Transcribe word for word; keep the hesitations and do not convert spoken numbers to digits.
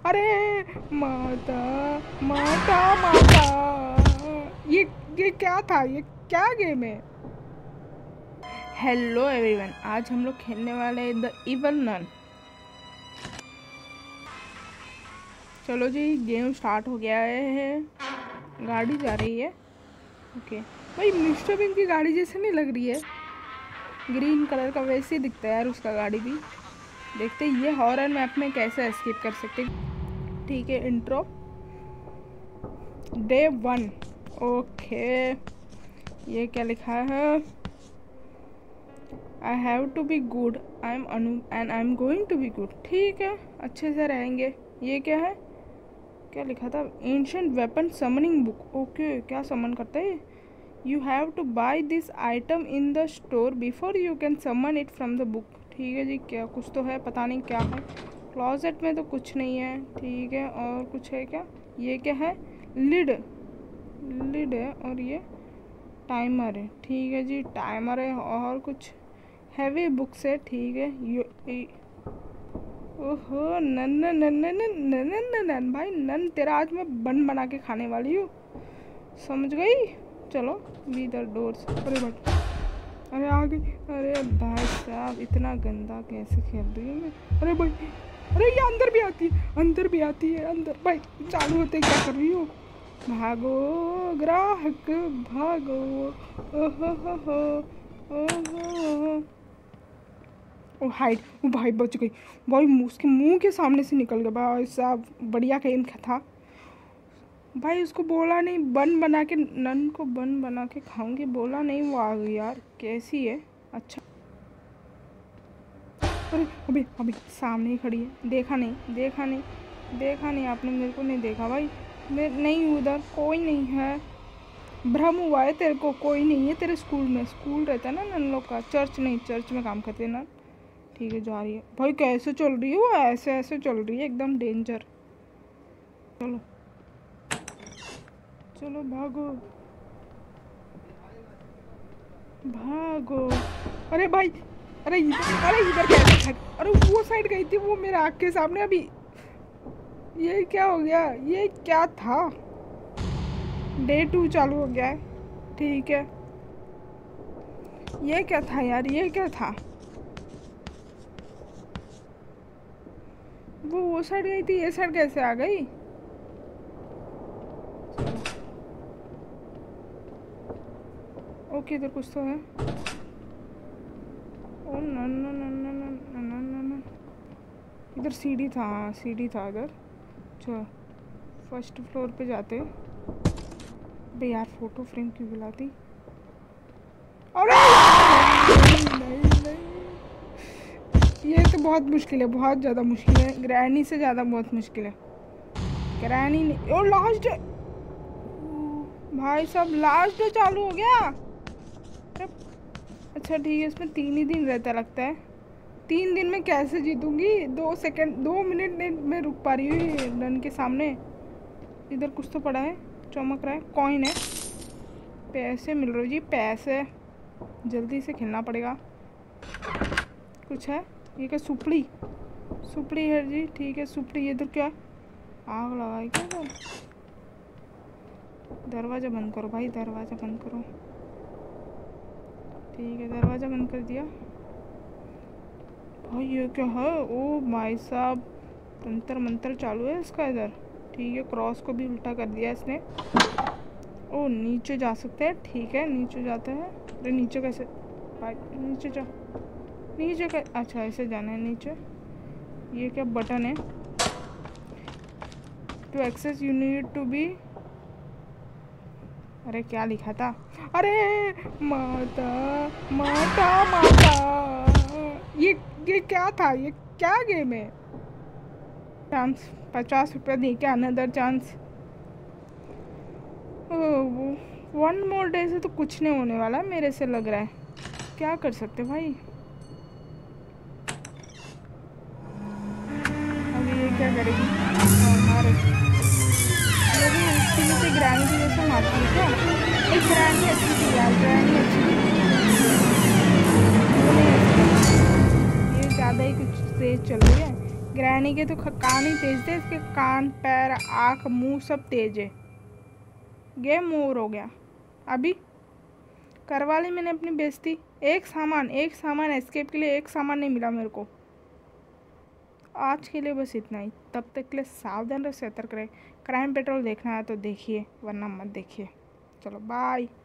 अरे माता माता माता, ये ये क्या था? ये क्या गेम है? हेलो एवरीवन, आज हम लोग खेलने वाले हैं द इवल नन। चलो जी, गेम स्टार्ट हो गया है। गाड़ी जा रही है। ओके भाई, मिस्टर बीन की गाड़ी जैसे नहीं लग रही है? ग्रीन कलर का वैसे ही दिखता है यार उसका गाड़ी भी। देखते ये हॉरर मैप में कैसे एस्केप कर सकते। ठीक है, इंट्रो डे वन। ओके, ये क्या लिखा है? I have to be good, I am Anu and I am going to be good. ठीक है, अच्छे से रहेंगे। ये क्या है? क्या लिखा था? Ancient weapon summoning book. Okay, क्या समन करता है? You have to buy this item in the store before you can summon it from the book. ठीक है जी, क्या कुछ तो है, पता नहीं क्या है। क्लोजेट में तो कुछ नहीं है। ठीक है, और कुछ है क्या? ये क्या है? लिड लिड है, और ये टाइमर है। ठीक है जी, टाइमर है, और कुछ हैवी बुक्स है। ठीक है, ये ओहो, नन नन नन नन नन नन नन भाई, नन तेरा आज मैं बन बना के खाने वाली हूँ, समझ गई? चलो बी द डोर्स। अरे बट अरे आ गई। अरे भाई साहब, इतना गंदा कैसे खेल रही हूँ मैं? अरे भाई, अरे ये अंदर भी आती है, अंदर भी आती है अंदर। भाई चालू होते क्या कर रही हो? भागो ग्राहक भागो। ओहो हो हो ओहो। ओ हाइड, ओ भाई बच गई भाई, उसके मुंह के सामने से निकल गया। भाई साहब बढ़िया गेम था भाई। उसको बोला नहीं बन बना के, नन को बन बना के खाऊंगी, बोला नहीं, वो आ गई यार। कैसी है? अच्छा, अरे अभी अभी सामने ही खड़ी है। देखा नहीं देखा नहीं देखा नहीं आपने मेरे को? नहीं देखा भाई, मैं नहीं, उधर कोई नहीं है। भ्रम हुआ है तेरे को? कोई नहीं है तेरे स्कूल में? स्कूल रहता है ना नन लोग का, चर्च नहीं, चर्च में काम करते हैं ना। ठीक है, जा रही है भाई। कैसे चल रही है वो? ऐसे ऐसे चल रही है, एकदम डेंजर। चलो चलो भागो भागो। अरे भाई, अरे इधर, अरे इधर कैसे भाग? अरे वो साइड गई थी, वो मेरे आँख के सामने। अभी ये क्या हो गया? ये क्या था? डे टू चालू हो गया है। ठीक है, ये क्या था यार? ये क्या था? वो वो साइड गई थी, ये साइड कैसे आ गई? ओके, इधर कुछ तो है। ओ न न न न न न न न, इधर सीढ़ी था। हाँ, सीढ़ी था इधर। चलो फर्स्ट फ्लोर पे जाते। बे यार, फोटो फ्रेम क्यों बुलाती? अरे नहीं, नहीं, नहीं। ये तो बहुत मुश्किल है, बहुत ज़्यादा मुश्किल है। ग्रैनी से ज़्यादा बहुत मुश्किल है। ग्रैनी नहीं। ओ लास्ट भाई साहब, लास्ट डे चालू हो गया। अरे अच्छा ठीक है, इसमें तीन ही दिन रहता लगता है। तीन दिन में कैसे जीतूंगी? दो सेकंड, दो मिनट नहीं मैं रुक पा रही हूँ रन के सामने। इधर कुछ तो पड़ा है, चमक रहा है। कॉइन है, पैसे मिल रहे जी, पैसे। जल्दी से खेलना पड़ेगा। कुछ है? ये क्या? सुपड़ी सुपड़ी है जी। ठीक है, सुपड़ी। इधर क्या? आग लगाई क्या? तो दरवाज़ा बंद करो भाई, दरवाज़ा बंद करो। ठीक है, दरवाज़ा बंद कर दिया भाई। ये क्या है? ओ भाई साहब, तंत्र मंत्र चालू है इसका इधर। ठीक है, क्रॉस को भी उल्टा कर दिया इसने। ओ नीचे जा सकते हैं। ठीक है, नीचे जाते हैं। अरे नीचे कैसे भाई? नीचे जा, नीचे का? अच्छा ऐसे जाना है नीचे। ये क्या बटन है? To access you need to be. अरे क्या लिखा था? अरे माता माता माता, ये ये क्या था? ये क्या गेम है? चांस पचास रुपया दे के another chance. One more day से तो कुछ नहीं होने वाला मेरे से लग रहा है। क्या कर सकते भाई? अभी ये क्या करेगी? मारे ये भी उसकी जैसे ग्रैनी की जैसे मारती है क्या? एक ग्रैनी अच्छी थी यार, ग्रैनी अच्छी थी। ये ज़्यादा ही कुछ तेज चल रही है। ग्रैनी के तो ख- कान ही तेज थे, इसके कान पैर आँख मुंह सब तेज है। गेम ओवर हो गया। अभी करवा ली मैंने अपनी बेइज्जती। एक सामान एक सामान एस्केप के लिए एक सामान नहीं मिला मेरे को। आज के लिए बस इतना ही। तब तक के लिए सावधान रहे, सतर्क रहे। क्राइम पेट्रोल देखना है तो देखिए, वरना मत देखिए। चलो बाय।